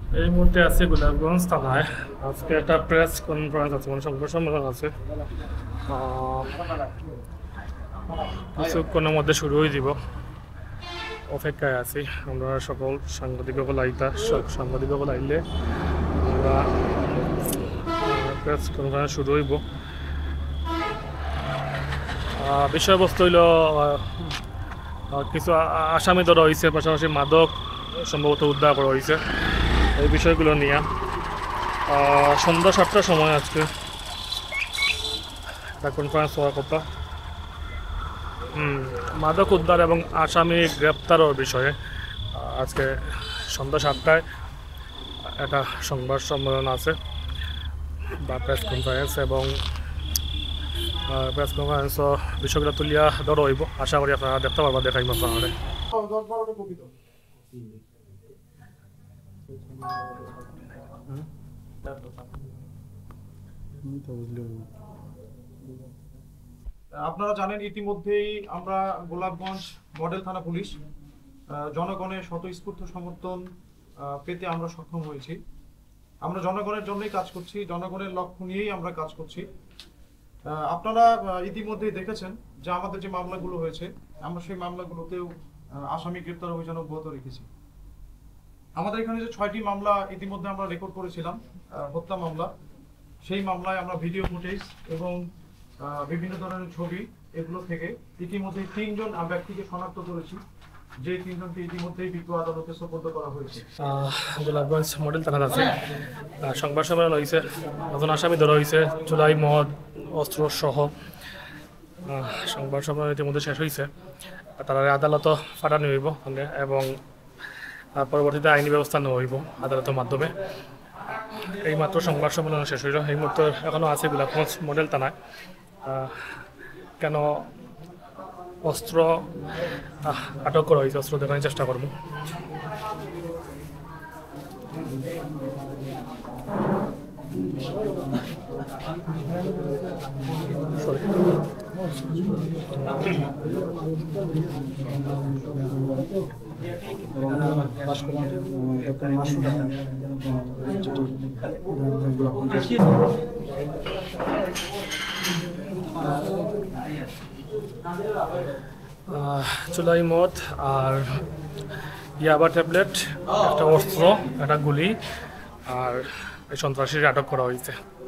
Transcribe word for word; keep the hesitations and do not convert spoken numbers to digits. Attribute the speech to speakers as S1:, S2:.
S1: এই মুহূর্তে আছে গোলাপগঞ্জ থানায়। আজকে একটা প্রেস কনফারেন্স আছে, মানে সংবাদ সম্মেলন আছে। কিছুক্ষণের মধ্যে শুরু হয়ে দিব, অপেক্ষায় আছি। আমরা সকল সাংবাদিকসকল আইতা সাংবাদিকসকল আইলে আমরা প্রেস কনফারেন্স শুরু হইব। বিষয়বস্তু হইল কিছু আসামি ধরা হয়েছে, পাশাপাশি মাদক সম্ভবত উদ্ধার করা হয়েছে। এই বিষয়গুলো নিয়ে সন্ধ্যা সাতটার সময় আজকে একটা কনফারেন্স হওয়ার কথা। মাদক উদ্ধার এবং আসামি গ্রেপ্তারের বিষয়ে আজকে সন্ধ্যা সাতটায় একটা সংবাদ সম্মেলন আছে বা প্রেস কনফারেন্স, এবং প্রেস কনফারেন্স বিষয়গুলো তুলিয়া ধরা হইব। আশা করি আপনারা দেখতে পারবা, দেখাইব আপনারা।
S2: আপনারা জানেন ইতিমধ্যেই আমরা গোলাপগঞ্জ মডেল থানা পুলিশ জনগণের স্বতঃস্ফূর্ত সমর্থন পেতে আমরা সক্ষম হয়েছি। আমরা জনগণের জন্যই কাজ করছি, জনগণের লক্ষ্য নিয়েই আমরা কাজ করছি। আপনারা ইতিমধ্যেই দেখেছেন যে আমাদের যে মামলাগুলো হয়েছে, আমরা সেই মামলাগুলোতেও আসামি গ্রেপ্তার অভিযান অব্যাহত রেখেছি। আমাদের এখানে যে ছয়টি মামলা ইতিমধ্যে আমরা রেকর্ড করেছিলাম হত্যা মামলা, সেই মামলায় আমরা ভিডিও ফুটেজ এবং বিভিন্ন ধরনের ছবি এগুলো থেকে ইতিমধ্যে তিনজন ব্যক্তিকে শনাক্ত করেছি, যে তিনজনকে ইতিমধ্যেই বিজ্ঞ আদালতে সোপর্দ করা হয়েছে।
S1: গোলাপগঞ্জ মডেল থানা আছে, সংবাদ সম্মেলন হয়েছে, নতুন আসামি ধরা হয়েছে, চুলাই মদ অস্ত্র সহ। সংবাদ সম্মেলন ইতিমধ্যে শেষ হয়েছে, তারা আদালত ফাটানো হইব এবং পরবর্তীতে আইনি ব্যবস্থা নেওয়া হইব আদালতের মাধ্যমে। এই মাত্র সংবাদ সম্মেলন শেষ হইল। এই মুহূর্তে এখনও আছে গোলাপগঞ্জ মডেল থানায়। কেন অস্ত্র আটক করা হয়েছে, অস্ত্র দেখানোর চেষ্টা করবো। চুলাই মদ আর ইয়াবা ট্যাবলেট, একটা অস্ত্র, একটা গুলি আর এই সন্ত্রাসীর আটক করা হয়েছে।